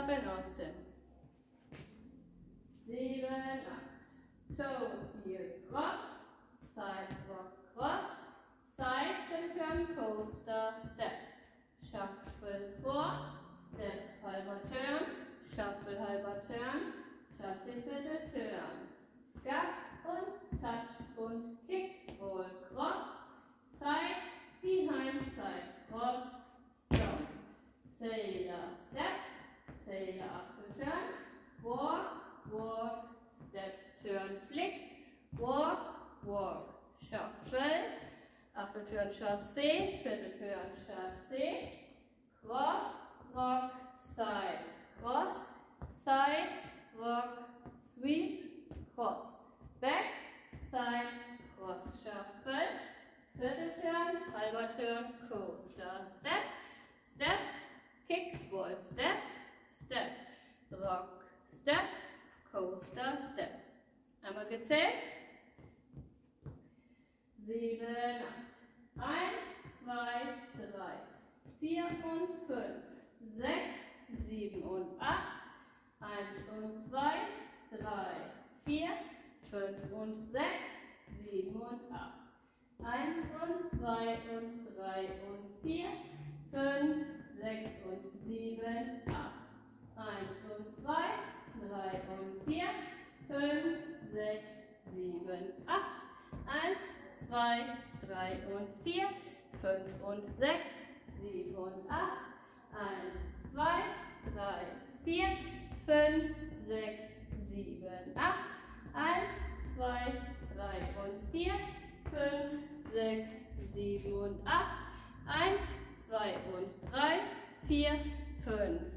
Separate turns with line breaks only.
Stapeln aus dem 7, 8. Toe heel cross, side rock cross, side return coaster step. Shuffle vor, step halber turn, shuffle halber turn, chassé viertel turn. Scuff und touch und kick, roll cross, side, behind side cross, stone. Sailor step, sailor after turn, walk, walk, step, turn, flick, walk, walk, shuffle, after turn, chassé, viertel turn, chassé, cross, rock, side, cross, side, rock, sweep, cross, back, side, cross, shuffle, viertel turn, halber turn, coaster, step, step, kick, ball, step, step, rock, step, coaster, step. Einmal gezählt. 7, 8. 1, 2, 3, 4 und 5, 6, 7 und 8. 1 und 2, 3, 4, 5 und 6, 7 und 8. 1 und 2 und 3 und 4, 5, 6 und 7, 8. 1 und 2, 3 und 4, 5, 6, 7, 8. 1, 2, 3 und 4, 5 und 6, 7 und 8. 1, 2, 3, 4, 5, 6, 7, 8. 1, 2, 3 und 4, 5, 6, 7 und 8. 1, 2 und 3, 4, 5,